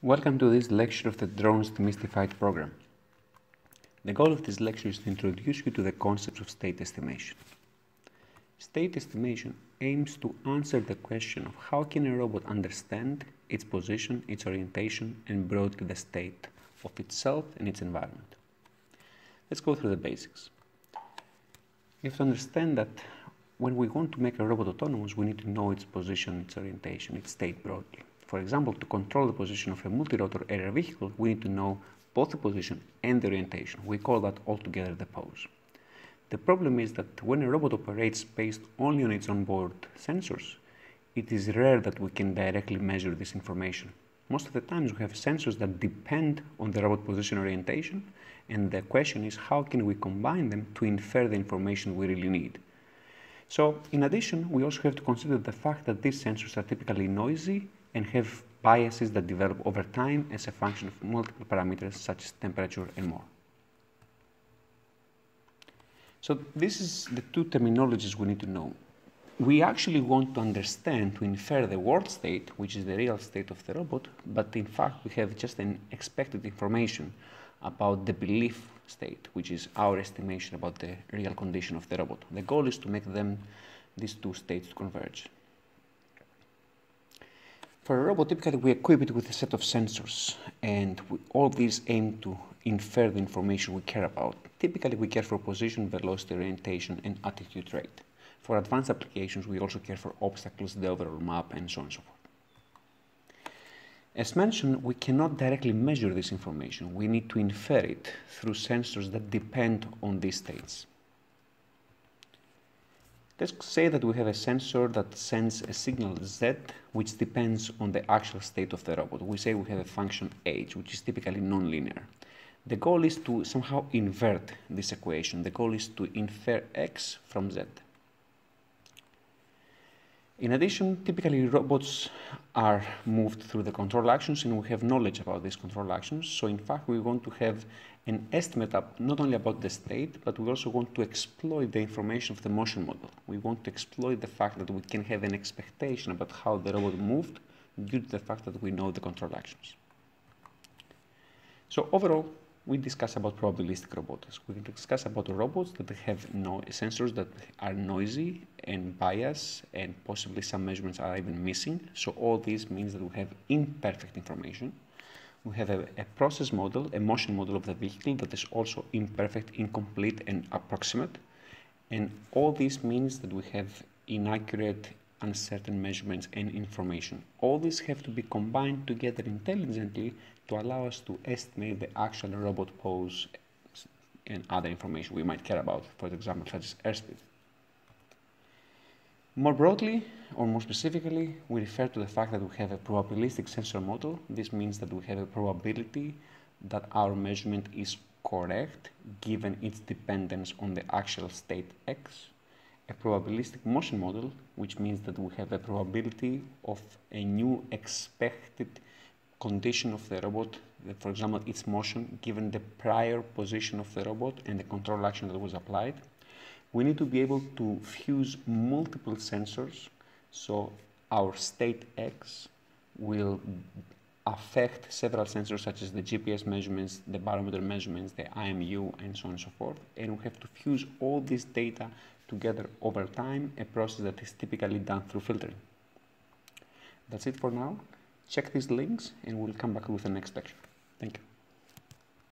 Welcome to this lecture of the Drones Demystified program. The goal of this lecture is to introduce you to the concepts of state estimation. State estimation aims to answer the question of how can a robot understand its position, its orientation, and broadly the state of itself and its environment. Let's go through the basics. You have to understand that when we want to make a robot autonomous, we need to know its position, its orientation, its state broadly. For example, to control the position of a multi-rotor aerial vehicle, we need to know both the position and the orientation. We call that altogether the pose. The problem is that when a robot operates based only on its onboard sensors, it is rare that we can directly measure this information. Most of the times we have sensors that depend on the robot position orientation, and the question is how can we combine them to infer the information we really need. So, in addition, we also have to consider the fact that these sensors are typically noisy and have biases that develop over time as a function of multiple parameters such as temperature and more. So this is the two terminologies we need to know. We actually want to understand, to infer the world state, which is the real state of the robot, but in fact we have just an expected information about the belief state, which is our estimation about the real condition of the robot. The goal is to make these two states to converge. For a robot, typically we equip it with a set of sensors, and all these aim to infer the information we care about. Typically we care for position, velocity, orientation, and attitude rate. For advanced applications, we also care for obstacles, the overall map, and so on and so forth. As mentioned, we cannot directly measure this information. We need to infer it through sensors that depend on these states. Let's say that we have a sensor that sends a signal Z, which depends on the actual state of the robot. We say we have a function H, which is typically nonlinear. The goal is to somehow invert this equation. The goal is to infer X from Z. In addition, typically robots are moved through the control actions, and we have knowledge about these control actions. So in fact, we want to have an estimate not only about the state, but we also want to exploit the information of the motion model. We want to exploit the fact that we can have an expectation about how the robot moved due to the fact that we know the control actions. So overall, we discuss about probabilistic robotics. We discuss about robots that have sensors that are noisy and biased, and possibly some measurements are even missing. So all this means that we have imperfect information. We have a process model, a motion model of the vehicle that is also imperfect, incomplete, and approximate. And all this means that we have inaccurate, uncertain measurements and information. All these have to be combined together intelligently to allow us to estimate the actual robot pose and other information we might care about, for example, such as airspeed. More broadly, or more specifically, we refer to the fact that we have a probabilistic sensor model. This means that we have a probability that our measurement is correct given its dependence on the actual state X. A probabilistic motion model, which means that we have a probability of a new expected condition of the robot, for example, its motion, given the prior position of the robot and the control action that was applied. We need to be able to fuse multiple sensors, so our state X will affect several sensors such as the GPS measurements, the barometer measurements, the IMU, and so on and so forth. And we have to fuse all this data together over time, a process that is typically done through filtering. That's it for now. Check these links and we'll come back with the next lecture. Thank you.